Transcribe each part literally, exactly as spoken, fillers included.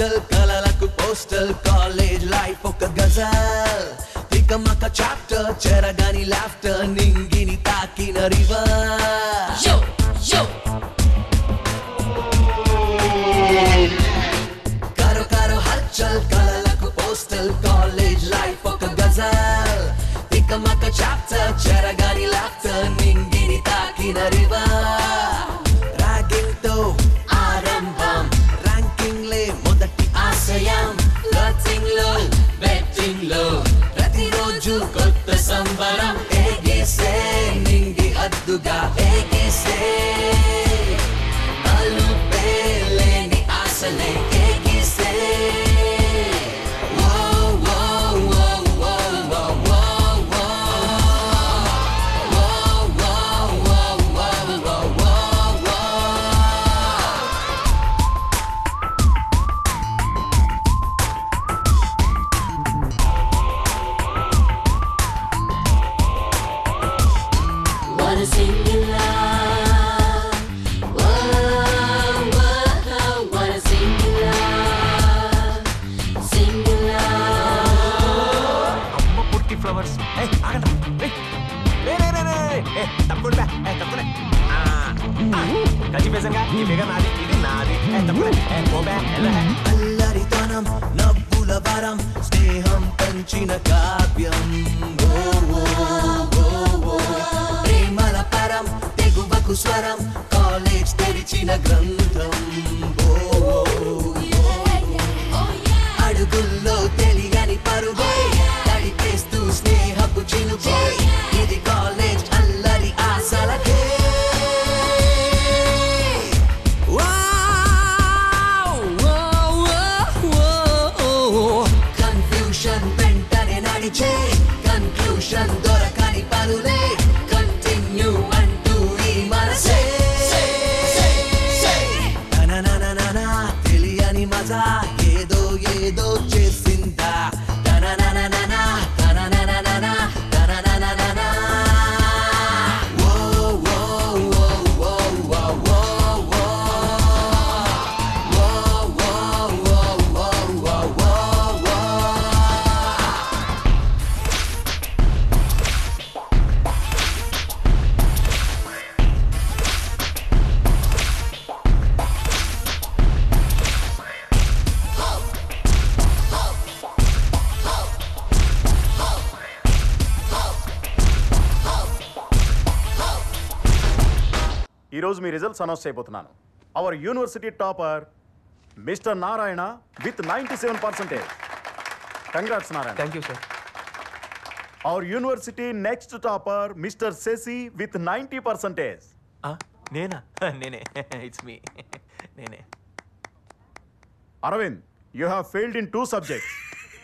Hostel కలలకు postal college life ఒక గజల్ తికమక చాప్టర్ చెరగాని లాఫ్టర్ నింగిని తాకిన river Yo, yo. karo karo halchal kalaku postal college life oka gazal tikamaka chapter cheragani laughter ningini takina river ragging to arambam ranking le modati asayam flirting low betting low prati roju kotta sambaram egise ningi adduga egise alu peleni asale Wanna sing in love. Whoa, whoa, wanna sing in love. Sing in love. అమ్మ పుట్టి flowers ఏ ఆగండి రే రే రే రే ఏ తప్పుడు బే ఏ తప్పుడే ఆ కజి బేసంగా ఈ బేగ నాది ఇది నాది ఏ తప్పుడే ఏ పోబే ఎలా అల్లరితనం నవ్వుల వరం స్నేహం పంచిన కావ్యం ఓ ఓ ఓ ఓ ప్రేమల పరం తెగువకు స్వరం కాలేజ్ తెరిచిన గ్రంథం ఓ అడుగుల్లో తెలియని పరుగే తడిపేస్తూ స్నేహపు చినుకే ఇది కాలేజ్ అల్లరి ఆశలకే కన్ఫ్యూషన్ వెంటనే నడిచే కన్క్లూషన్ దొరకని పనులే కంటిన్యూ అంటూ ఈ మనసే తనననననా తెలియని మజా ఏదో ఏదో చేసిందా తనననననా తనననననా తనననననా ఓ ఓ ఓ ఓ ఓ ఓ ఓ ఈరోజు మీ రిజల్ట్స్ అనౌన్స్ చేయబోతున్నాను. Our university topper mister Narayana with ninety seven percentage. Congrats Narayana. Thank you sir. Our university next topper mister Sasi with ninety percentage. నేనా నేనే ఇట్స్ మీ నేనే. Aravind you have failed in two subjects.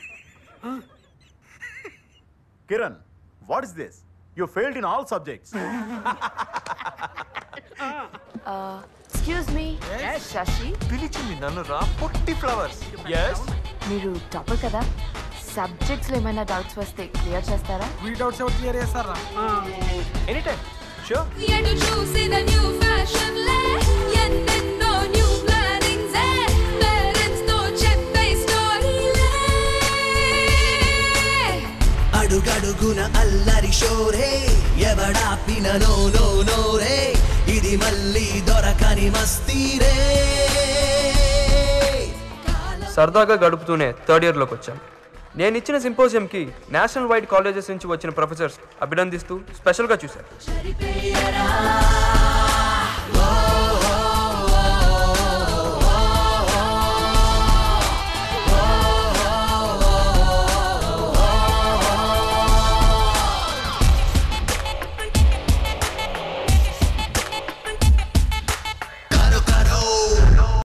Kiran what is this? You failed in all subjects. Excuse me Sasi, పిలిచింది నన్ను రా పుట్టి flowers. Yes మీరు topper కదా, సబ్జెక్ట్స్లో ఏమైనా డౌట్స్ వస్తే క్లియర్ చేస్తారా? వీ డౌట్స్ ఎవరు క్లియర్ చేస్తారా? Any time sure. ఎటు చూసిన న్యూ ఫ్యాషన్ లే ఎన్నెన్నో న్యూ ప్లానింగ్స్ ఏ పేరెంట్స్ తో చెప్పే స్టోరీలే అడుగడుగున అల్లరి షోరే ఎవడాపిన నో నో నో రే ఇది మళ్ళీ దొరకని మస్తీరే. సరదాగా గడుపుతూనే థర్డ్ ఇయర్లోకి వచ్చాను. నేను ఇచ్చిన సింపోజియంకి నేషనల్ వైడ్ కాలేజెస్ నుంచి వచ్చిన ప్రొఫెసర్స్ అభినందిస్తూ స్పెషల్గా చూశారు.